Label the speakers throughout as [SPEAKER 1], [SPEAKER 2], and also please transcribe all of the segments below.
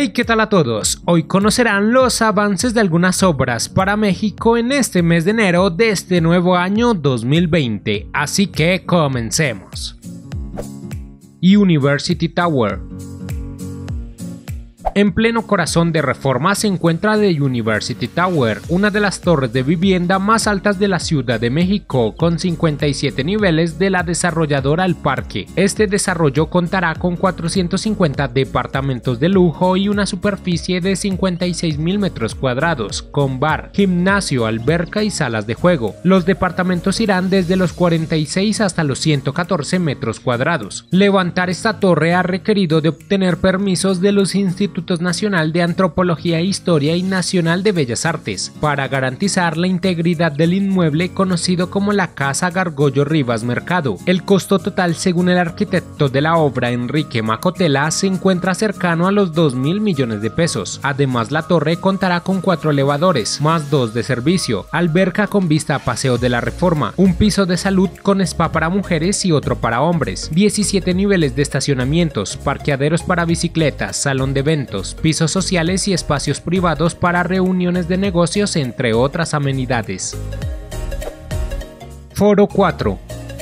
[SPEAKER 1] Hey, ¿qué tal a todos? Hoy conocerán los avances de algunas obras para México en este mes de enero de este nuevo año 2020, así que comencemos. University Tower. En pleno corazón de Reforma se encuentra The University Tower, una de las torres de vivienda más altas de la Ciudad de México, con 57 niveles de la desarrolladora El Parque. Este desarrollo contará con 450 departamentos de lujo y una superficie de 56,000 metros cuadrados, con bar, gimnasio, alberca y salas de juego. Los departamentos irán desde los 46 hasta los 114 metros cuadrados. Levantar esta torre ha requerido de obtener permisos de los institutos Nacional de Antropología e Historia y Nacional de Bellas Artes para garantizar la integridad del inmueble conocido como la Casa Gargollo Rivas Mercado. El costo total, según el arquitecto de la obra Enrique Macotela, se encuentra cercano a los 2,000 millones de pesos. Además, la torre contará con 4 elevadores, más 2 de servicio, alberca con vista a Paseo de la Reforma, un piso de salud con spa para mujeres y otro para hombres, 17 niveles de estacionamientos, parqueaderos para bicicletas, salón de eventos, pisos sociales y espacios privados para reuniones de negocios, entre otras amenidades. Foro 4.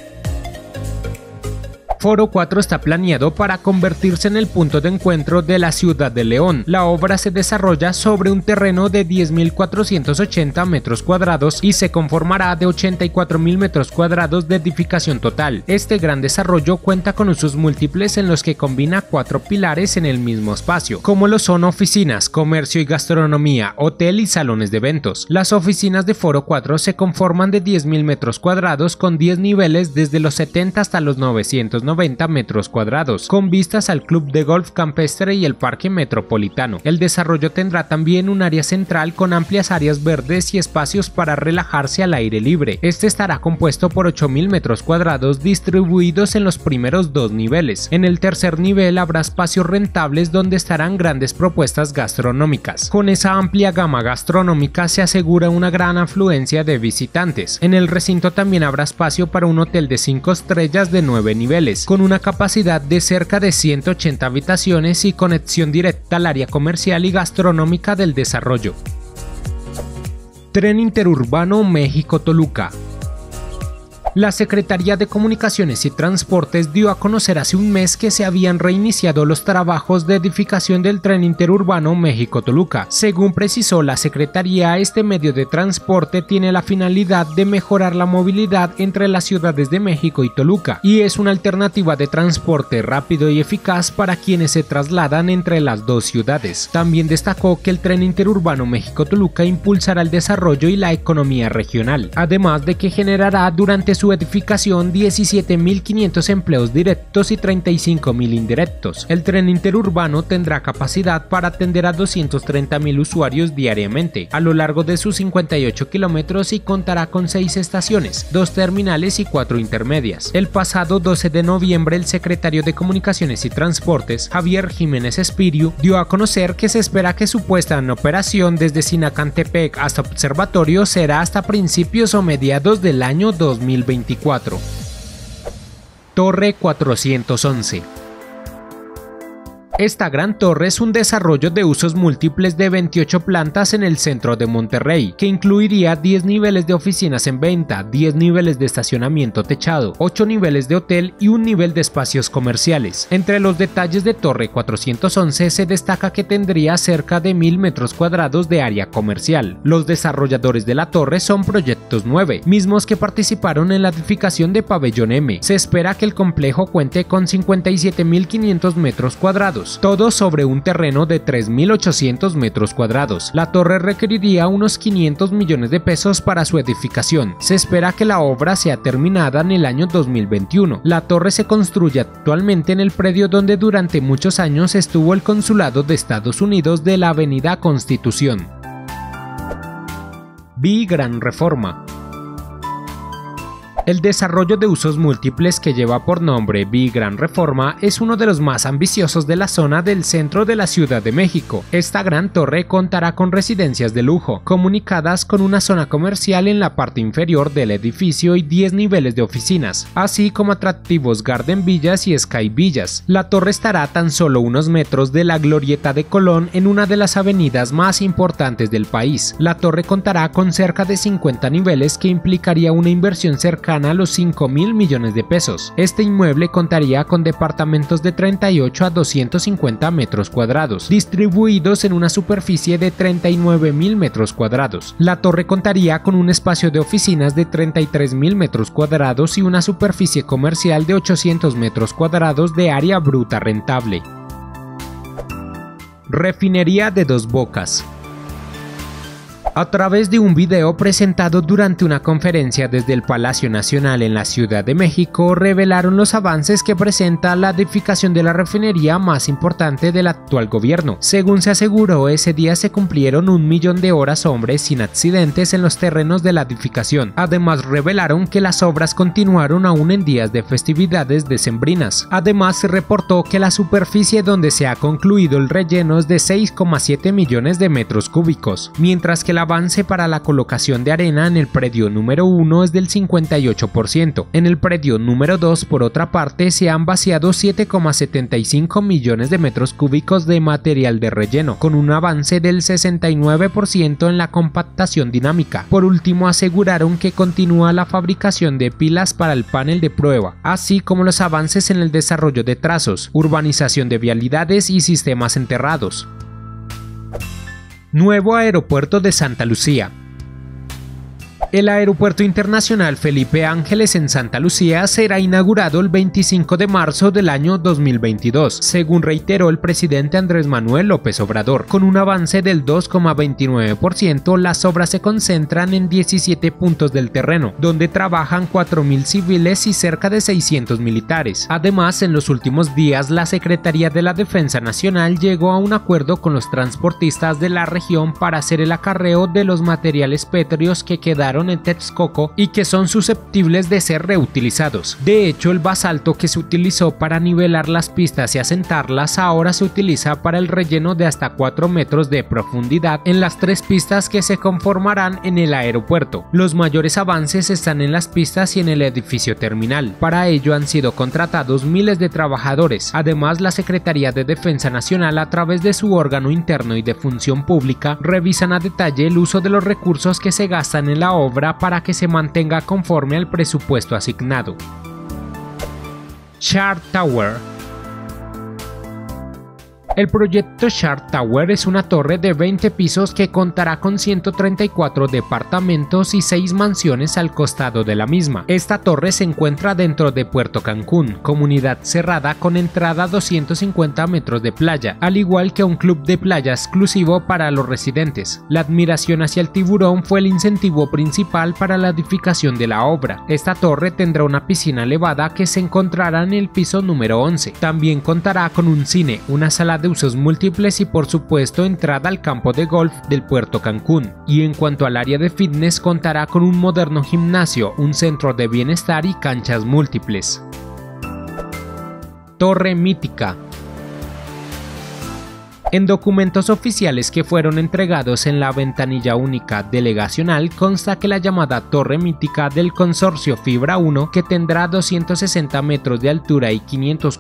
[SPEAKER 1] Foro 4 está planeado para convertirse en el punto de encuentro de la ciudad de León. La obra se desarrolla sobre un terreno de 10,480 metros cuadrados y se conformará de 84,000 metros cuadrados de edificación total. Este gran desarrollo cuenta con usos múltiples en los que combina 4 pilares en el mismo espacio, como lo son oficinas, comercio y gastronomía, hotel y salones de eventos. Las oficinas de Foro 4 se conforman de 10,000 metros cuadrados con 10 niveles desde los 70 hasta los 990 metros cuadrados, con vistas al Club de Golf Campestre y el Parque Metropolitano. El desarrollo tendrá también un área central con amplias áreas verdes y espacios para relajarse al aire libre. Este estará compuesto por 8,000 metros cuadrados distribuidos en los primeros 2 niveles. En el tercer nivel habrá espacios rentables donde estarán grandes propuestas gastronómicas. Con esa amplia gama gastronómica se asegura una gran afluencia de visitantes. En el recinto también habrá espacio para un hotel de 5 estrellas de 9 niveles, con una capacidad de cerca de 180 habitaciones y conexión directa al área comercial y gastronómica del desarrollo. Tren Interurbano México-Toluca. La Secretaría de Comunicaciones y Transportes dio a conocer hace un mes que se habían reiniciado los trabajos de edificación del tren interurbano México-Toluca. Según precisó la Secretaría, este medio de transporte tiene la finalidad de mejorar la movilidad entre las ciudades de México y Toluca y es una alternativa de transporte rápido y eficaz para quienes se trasladan entre las dos ciudades. También destacó que el tren interurbano México-Toluca impulsará el desarrollo y la economía regional, además de que generará durante su edificación 17,500 empleos directos y 35,000 indirectos. El tren interurbano tendrá capacidad para atender a 230,000 usuarios diariamente a lo largo de sus 58 kilómetros y contará con 6 estaciones, 2 terminales y 4 intermedias. El pasado 12 de noviembre, el secretario de Comunicaciones y Transportes, Javier Jiménez Espiriu, dio a conocer que se espera que su puesta en operación desde Sinacantepec hasta Observatorio será hasta principios o mediados del año 2024. Torre 411. Esta gran torre es un desarrollo de usos múltiples de 28 plantas en el centro de Monterrey, que incluiría 10 niveles de oficinas en venta, 10 niveles de estacionamiento techado, 8 niveles de hotel y un nivel de espacios comerciales. Entre los detalles de Torre 411 se destaca que tendría cerca de 1,000 metros cuadrados de área comercial. Los desarrolladores de la torre son Proyectos 9, mismos que participaron en la edificación de Pabellón M. Se espera que el complejo cuente con 57,500 metros cuadrados, todo sobre un terreno de 3,800 metros cuadrados. La torre requeriría unos 500 millones de pesos para su edificación. Se espera que la obra sea terminada en el año 2021. La torre se construye actualmente en el predio donde durante muchos años estuvo el Consulado de Estados Unidos de la Avenida Constitución. Gran Reforma. El desarrollo de usos múltiples que lleva por nombre VIA Gran Reforma es uno de los más ambiciosos de la zona del centro de la Ciudad de México. Esta gran torre contará con residencias de lujo, comunicadas con una zona comercial en la parte inferior del edificio y 10 niveles de oficinas, así como atractivos Garden Villas y Sky Villas. La torre estará a tan solo unos metros de la Glorieta de Colón en una de las avenidas más importantes del país. La torre contará con cerca de 50 niveles que implicaría una inversión cercana a los 5.000 millones de pesos. Este inmueble contaría con departamentos de 38 a 250 metros cuadrados, distribuidos en una superficie de 39.000 metros cuadrados. La torre contaría con un espacio de oficinas de 33.000 metros cuadrados y una superficie comercial de 800 metros cuadrados de área bruta rentable. Refinería de Dos Bocas. A través de un video presentado durante una conferencia desde el Palacio Nacional en la Ciudad de México, revelaron los avances que presenta la edificación de la refinería más importante del actual gobierno. Según se aseguró, ese día se cumplieron 1 millón de horas hombres sin accidentes en los terrenos de la edificación. Además, revelaron que las obras continuaron aún en días de festividades decembrinas. Además, se reportó que la superficie donde se ha concluido el relleno es de 6,7 millones de metros cúbicos, mientras que el avance para la colocación de arena en el predio número 1 es del 58%. En el predio número 2, por otra parte, se han vaciado 7,75 millones de metros cúbicos de material de relleno, con un avance del 69% en la compactación dinámica. Por último, aseguraron que continúa la fabricación de pilas para el panel de prueba, así como los avances en el desarrollo de trazos, urbanización de vialidades y sistemas enterrados. Nuevo aeropuerto de Santa Lucía. El Aeropuerto Internacional Felipe Ángeles en Santa Lucía será inaugurado el 25 de marzo del año 2022, según reiteró el presidente Andrés Manuel López Obrador. Con un avance del 2,29%, las obras se concentran en 17 puntos del terreno, donde trabajan 4.000 civiles y cerca de 600 militares. Además, en los últimos días, la Secretaría de la Defensa Nacional llegó a un acuerdo con los transportistas de la región para hacer el acarreo de los materiales pétreos que quedaron en Texcoco y que son susceptibles de ser reutilizados. De hecho, el basalto que se utilizó para nivelar las pistas y asentarlas ahora se utiliza para el relleno de hasta 4 metros de profundidad en las 3 pistas que se conformarán en el aeropuerto. Los mayores avances están en las pistas y en el edificio terminal. Para ello han sido contratados miles de trabajadores. Además, la Secretaría de Defensa Nacional, a través de su órgano interno y de función pública, revisan a detalle el uso de los recursos que se gastan en la obra para que se mantenga conforme al presupuesto asignado. Sharp Tower. El proyecto Sharp Tower es una torre de 20 pisos que contará con 134 departamentos y 6 mansiones al costado de la misma. Esta torre se encuentra dentro de Puerto Cancún, comunidad cerrada con entrada a 250 metros de playa, al igual que un club de playa exclusivo para los residentes. La admiración hacia el tiburón fue el incentivo principal para la edificación de la obra. Esta torre tendrá una piscina elevada que se encontrará en el piso número 11. También contará con un cine, una sala de usos múltiples y por supuesto entrada al campo de golf del Puerto Cancún. Y en cuanto al área de fitness, contará con un moderno gimnasio, un centro de bienestar y canchas múltiples. Torre Mítica. En documentos oficiales que fueron entregados en la ventanilla única delegacional consta que la llamada Torre Mítica del consorcio Fibra 1, que tendrá 260 metros de altura y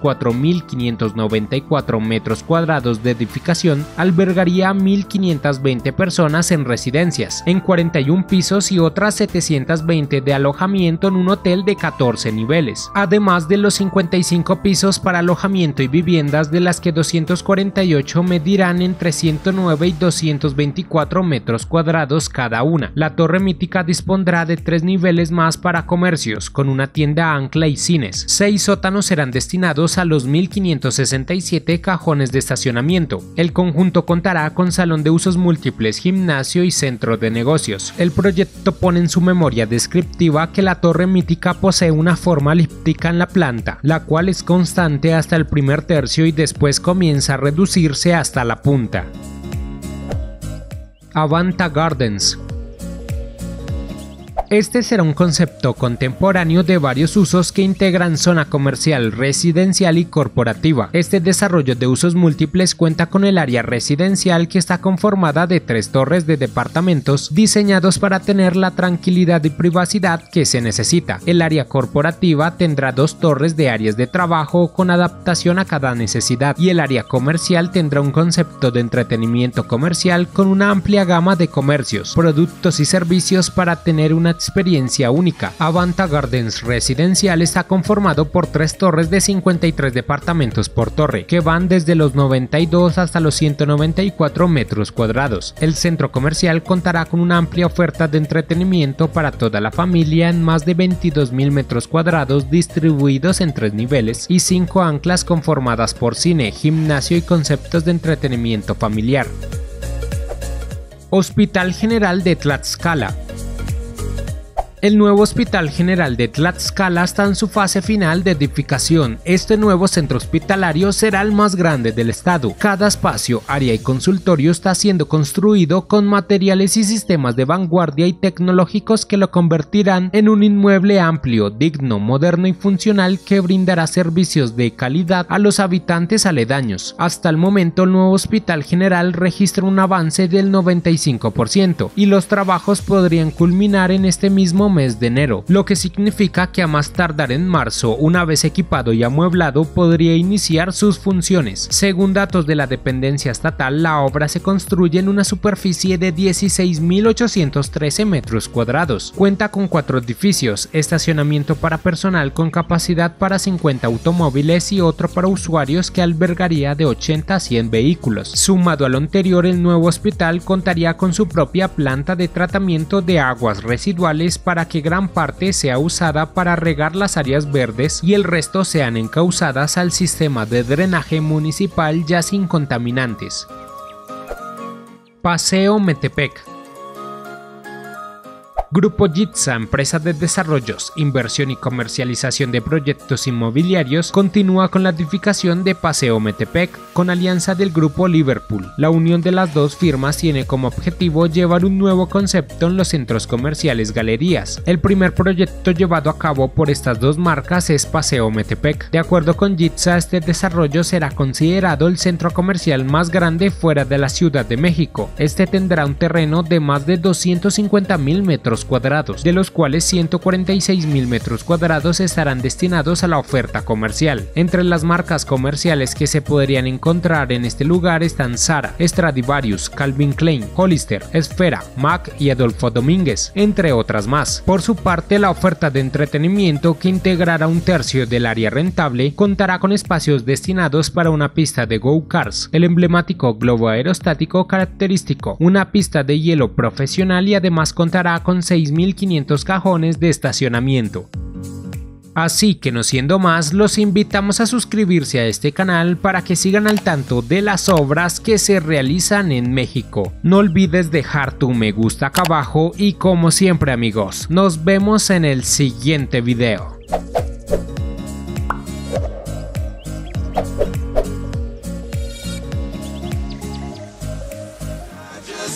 [SPEAKER 1] 504.594 metros cuadrados de edificación, albergaría a 1.520 personas en residencias, en 41 pisos y otras 720 de alojamiento en un hotel de 14 niveles, además de los 55 pisos para alojamiento y viviendas, de las que 248 medirán entre 109 y 224 metros cuadrados cada una. La Torre Mítica dispondrá de 3 niveles más para comercios, con una tienda ancla y cines. 6 sótanos serán destinados a los 1.567 cajones de estacionamiento. El conjunto contará con salón de usos múltiples, gimnasio y centro de negocios. El proyecto pone en su memoria descriptiva que la Torre Mítica posee una forma elíptica en la planta, la cual es constante hasta el primer tercio y después comienza a reducirse hasta la punta. Avanta Gardens. Este será un concepto contemporáneo de varios usos que integran zona comercial, residencial y corporativa. Este desarrollo de usos múltiples cuenta con el área residencial, que está conformada de 3 torres de departamentos diseñados para tener la tranquilidad y privacidad que se necesita. El área corporativa tendrá 2 torres de áreas de trabajo con adaptación a cada necesidad, y el área comercial tendrá un concepto de entretenimiento comercial con una amplia gama de comercios, productos y servicios para tener una experiencia única. Avanta Gardens Residencial está conformado por 3 torres de 53 departamentos por torre, que van desde los 92 hasta los 194 metros cuadrados. El centro comercial contará con una amplia oferta de entretenimiento para toda la familia en más de 22.000 metros cuadrados distribuidos en 3 niveles y 5 anclas conformadas por cine, gimnasio y conceptos de entretenimiento familiar. Hospital General de Tlaxcala. El nuevo Hospital General de Tlaxcala está en su fase final de edificación. Este nuevo centro hospitalario será el más grande del estado. Cada espacio, área y consultorio está siendo construido con materiales y sistemas de vanguardia y tecnológicos que lo convertirán en un inmueble amplio, digno, moderno y funcional que brindará servicios de calidad a los habitantes aledaños. Hasta el momento, el nuevo Hospital General registra un avance del 95% y los trabajos podrían culminar en este mismo mes de enero, lo que significa que a más tardar en marzo, una vez equipado y amueblado, podría iniciar sus funciones. Según datos de la dependencia estatal, la obra se construye en una superficie de 16.813 metros cuadrados. Cuenta con 4 edificios, estacionamiento para personal con capacidad para 50 automóviles y otro para usuarios que albergaría de 80 a 100 vehículos. Sumado a lo anterior, el nuevo hospital contaría con su propia planta de tratamiento de aguas residuales para que gran parte sea usada para regar las áreas verdes y el resto sean encauzadas al sistema de drenaje municipal ya sin contaminantes. Paseo Metepec. Grupo Jitsa, empresa de desarrollos, inversión y comercialización de proyectos inmobiliarios, continúa con la edificación de Paseo Metepec con alianza del Grupo Liverpool. La unión de las dos firmas tiene como objetivo llevar un nuevo concepto en los centros comerciales galerías. El primer proyecto llevado a cabo por estas dos marcas es Paseo Metepec. De acuerdo con Jitsa, este desarrollo será considerado el centro comercial más grande fuera de la Ciudad de México. Este tendrá un terreno de más de 250.000 metros cuadrados, de los cuales 146.000 metros cuadrados estarán destinados a la oferta comercial. Entre las marcas comerciales que se podrían encontrar en este lugar están Zara, Stradivarius, Calvin Klein, Hollister, Esfera, MAC y Adolfo Domínguez, entre otras más. Por su parte, la oferta de entretenimiento, que integrará un tercio del área rentable, contará con espacios destinados para una pista de go-karts, el emblemático globo aerostático característico, una pista de hielo profesional y además contará con 6.500 cajones de estacionamiento. Así que no siendo más, los invitamos a suscribirse a este canal para que sigan al tanto de las obras que se realizan en México. No olvides dejar tu me gusta acá abajo y, como siempre amigos, nos vemos en el siguiente video.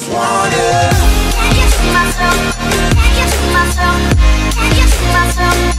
[SPEAKER 2] Can you see myself?